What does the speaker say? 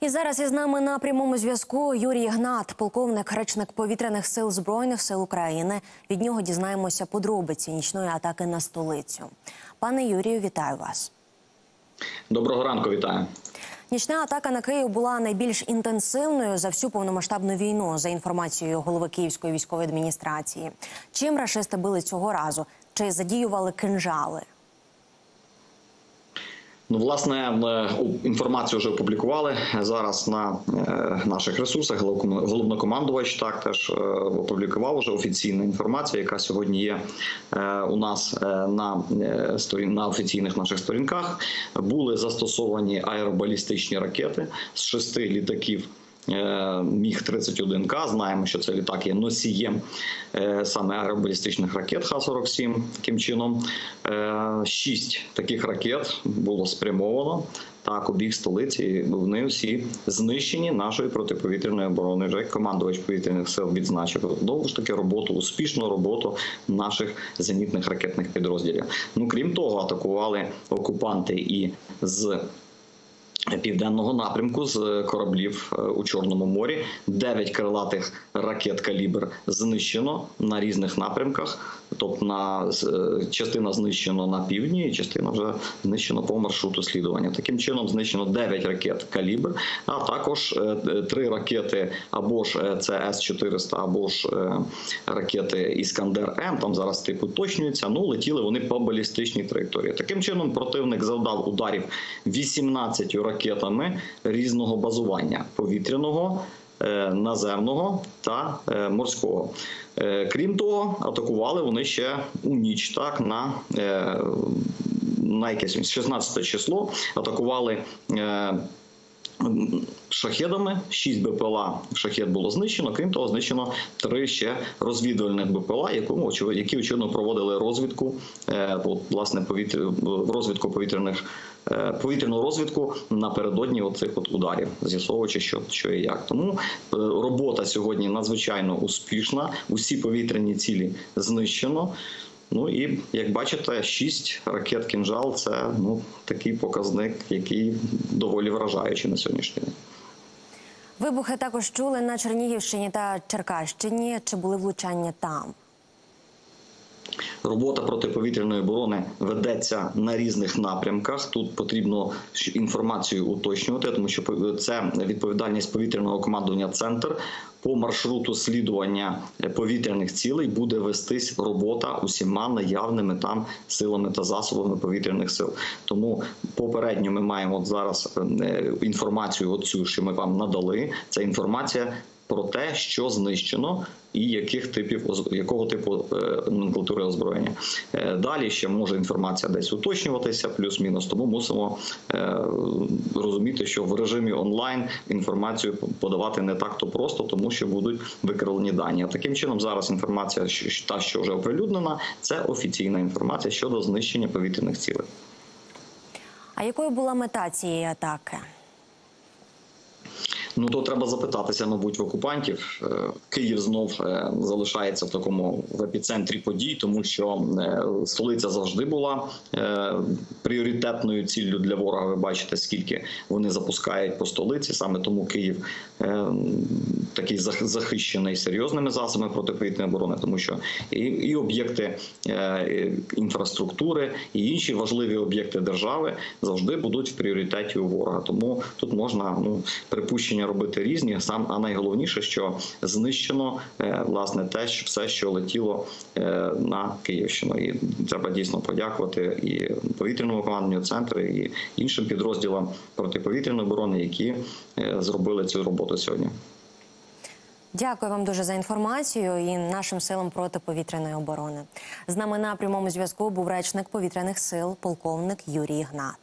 І зараз із нами на прямому зв'язку Юрій Ігнат, полковник, речник Повітряних сил Збройних сил України. Від нього дізнаємося подробиці нічної атаки на столицю. Пане Юрію, вітаю вас. Доброго ранку, вітаю. Нічна атака на Київ була найбільш інтенсивною за всю повномасштабну війну, за інформацією голови Київської військової адміністрації. Чим рашисти били цього разу? Чи задіювали кинжали? Ну, власне, інформацію вже опублікували зараз на наших ресурсах. Головнокомандувач теж опублікував вже офіційну інформацію, яка сьогодні є у нас на офіційних наших сторінках. Були застосовані аеробалістичні ракети з 6 літаків Міг-31К. Знаємо, що цей літак є носієм саме аеробалістичних ракет Х-47. Таким чином, 6 таких ракет було спрямовано у бік столиці, і вони всі знищені нашою протиповітряною обороною. Вже командувач повітряних сил відзначив довго ж таки успішну роботу наших зенітних ракетних підрозділів. Ну, крім того, атакували окупанти і з південного напрямку, з кораблів у Чорному морі. 9 крилатих ракет «Калібр» знищено на різних напрямках. Тобто частина знищено на півдні, і частина вже знищено по маршруту слідування. Таким чином знищено 9 ракет «Калібр», а також 3 ракети або ж це С-400, або ж ракети «Іскандер-М», там зараз тип уточнюється, летіли вони по балістичній траєкторії. Таким чином противник завдав ударів 18 ракетами різного базування – повітряного, наземного та морського. Крім того, атакували вони ще у ніч, на якесь 16 число, атакували шахедами, 6 БПЛА шахед було знищено, крім того, знищено 3 ще розвідувальних БПЛА, які, очевидно, проводили розвідку, повітряну розвідку напередодні оцих ударів, з'ясовуючи, що і як. Тому робота сьогодні надзвичайно успішна, усі повітряні цілі знищено. Ну і, як бачите, 6 ракет «Кинжал» – це такий показник, який доволі вражаючий на сьогоднішній день. Вибухи також чули на Чернігівщині та Черкащині. Чи були влучання там? Робота протиповітряної оборони ведеться на різних напрямках. Тут потрібно інформацію уточнювати, тому що це відповідальність повітряного командування «Центр». По маршруту слідування повітряних цілей буде вестись робота усіма наявними там силами та засобами повітряних сил. Тому попередньо ми маємо зараз інформацію оцю, що ми вам надали. Це інформація про те, що знищено і якого типу номенклатури озброєння. Далі ще може інформація десь уточнюватися, плюс-мінус, тому мусимо розуміти, що в режимі онлайн інформацію подавати не так-то просто, тому що будуть викривлені дані. Таким чином, зараз інформація, що вже оприлюднена, це офіційна інформація щодо знищення повітряних цілей. А якою була мета цієї атаки? Ну, то треба запитатися, мабуть, в окупантів. Київ знов залишається в епіцентрі подій, тому що столиця завжди була пріоритетною ціллю для ворога. Ви бачите, скільки вони запускають по столиці. Саме тому Київ такий захищений серйозними засобами протиповітряної оборони, тому що і об'єкти інфраструктури, і інші важливі об'єкти держави завжди будуть в пріоритеті у ворога. Тому тут можна припущення робити різні, а найголовніше, що знищено власне все, що летіло на Київщину. І треба дійсно подякувати і повітряному командуванню «Центру», і іншим підрозділам протиповітряної оборони, які зробили цю роботу сьогодні. Дякую вам дуже за інформацію і нашим силам протиповітряної оборони. З нами на прямому зв'язку був речник Повітряних сил, полковник Юрій Ігнат.